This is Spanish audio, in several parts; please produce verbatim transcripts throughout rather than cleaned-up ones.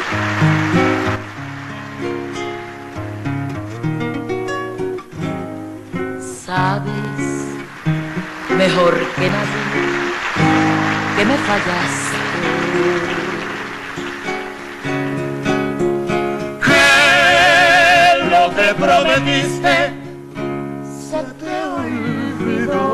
Sabes mejor que nadie que me fallaste, que lo que prometiste se te olvidó.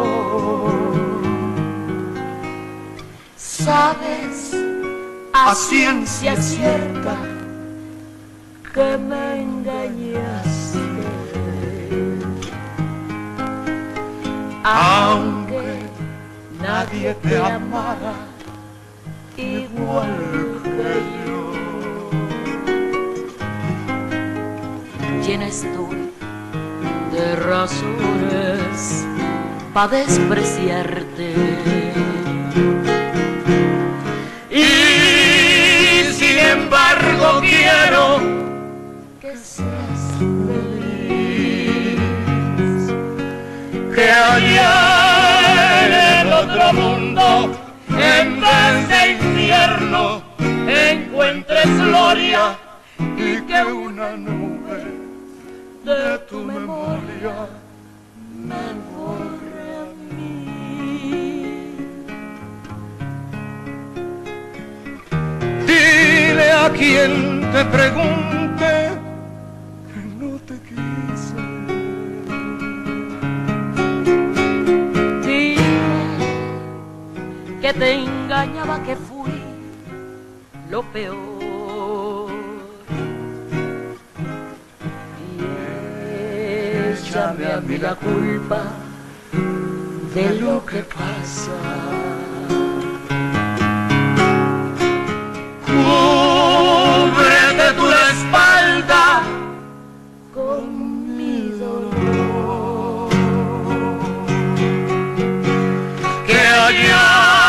Sabes a ciencia cierta que me engañaste, aunque nadie te amara igual que yo. Llena estoy de razones pa' despreciarte, y sin embargo quiero que seas feliz, que allá en el otro mundo, en vez de infierno, encuentres gloria, y que una nube de tu memoria me borre a mí. Dile a quien te pregunte que no te quise. Que te engañaba, que fui lo peor, y échame a mí la culpa de lo que pasa. Cúbrete tu espalda con mi dolor, que allá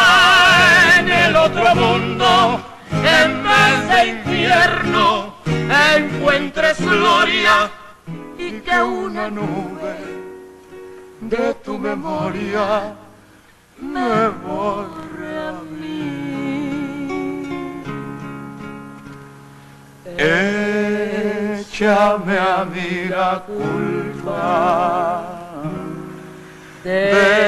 otro mundo, en vez de infierno, encuentres gloria, y que una nube de tu memoria me borre a mí. Échame a mí la culpa de